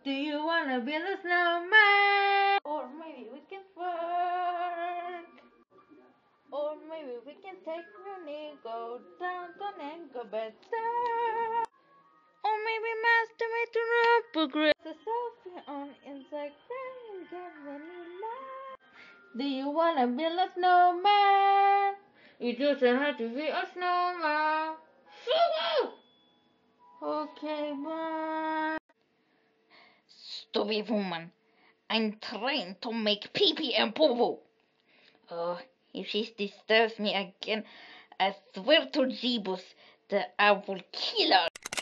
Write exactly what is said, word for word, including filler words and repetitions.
Do you wanna build a snowman? Or maybe we can work. Or maybe we can take money, go downtown and go better. Or maybe masturbate to progress. A selfie on Instagram and get many likes. Do you wanna build a snowman? You just have to be a snowman. Okay, bye. Stupid woman. I'm trying to make pee-pee and poo-poo. Oh, if she disturbs me again, I swear to Jeebus that I will kill her.